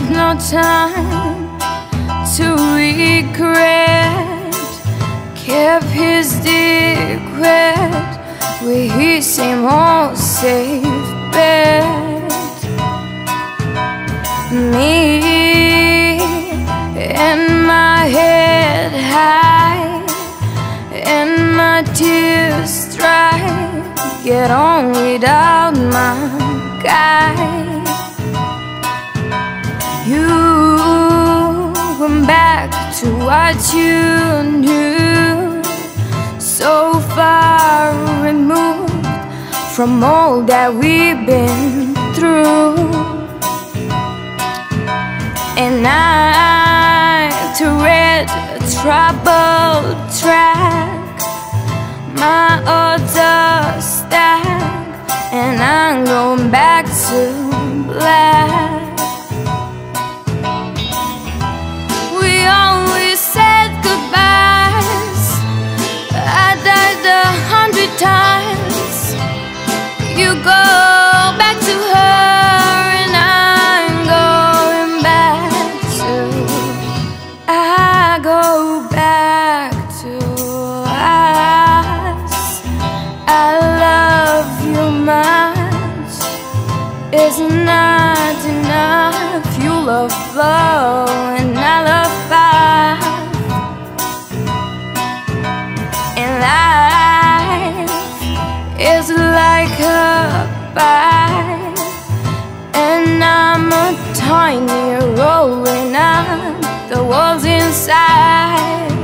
no time to regret. Kept his secret with his same old safe bet. Me and my head high and my tears dry, get on without my guide. You went back to what you knew, so far removed from all that we've been through. And I to read a troubled track, my odds stack, and I'm going back to black. We always said goodbyes, I died 100 times. You go back to her and I'm going back to, I go back to us. I love you much, it's not enough. You love blow and I love fire, and life is like a pie, and I'm a tiny rolling up the walls inside.